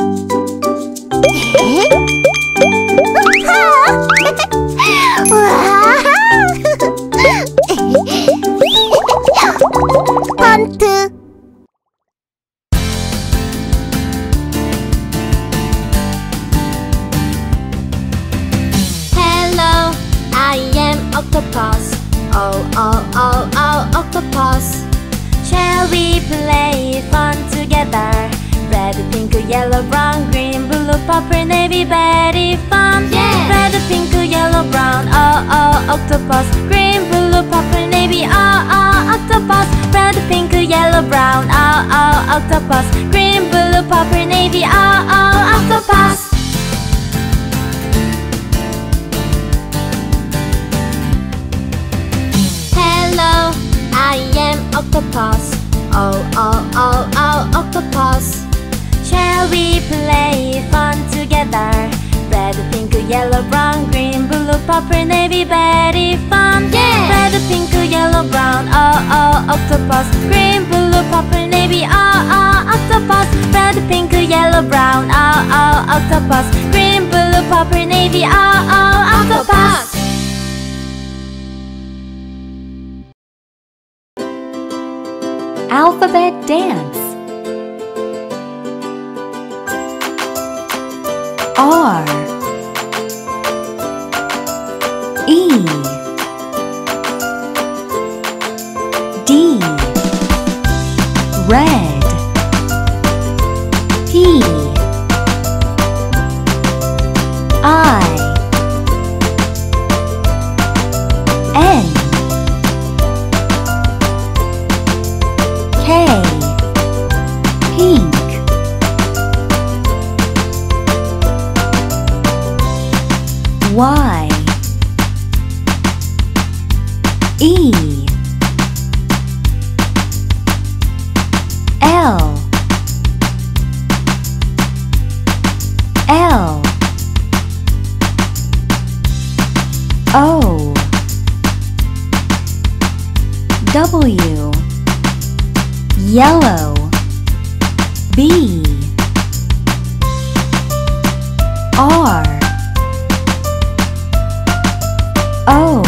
헌트. Hello, I am Octopus. Oh, oh, oh, oh, Octopus. Shall we play fun together? Red, pink, yellow, brown, green, blue, purple, navy, very fun. Yeah! Red, pink, yellow, brown, oh, oh, Octopus. Green, blue, purple, navy, oh, oh, Octopus. Red, pink, yellow, brown, oh, oh, Octopus. Green, blue, purple, navy, oh, oh, Octopus. Hello, I am Octopus. Oh, oh, oh, oh, Octopus. Shall we play fun together? Red, pink, yellow, brown, green, blue, purple, navy, very fun. Yeah! Red, pink, yellow, brown, oh, oh, Octopus. Green, blue, purple, navy, oh, oh, Octopus. Red, pink, yellow, brown, oh, oh, Octopus. Green, blue, purple, navy, oh, oh, Octopus. Alphabet dance. R E D red P I N K pink Y E L L O W yellow B R O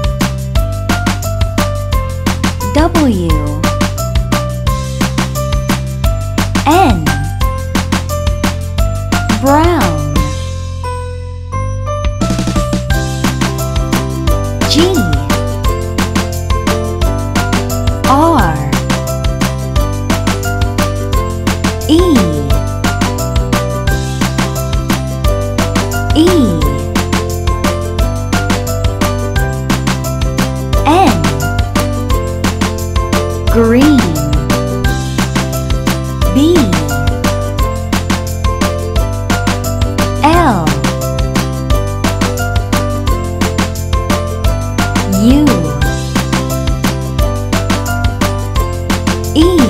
W N brown G R E E N green B L U E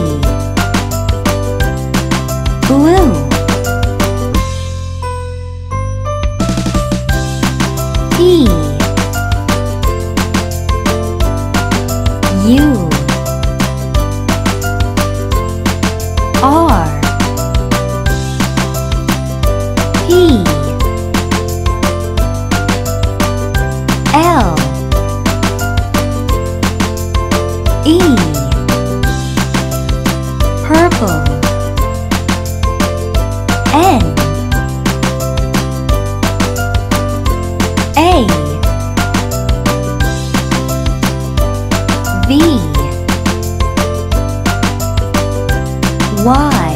blue P U R P L E purple N A V Y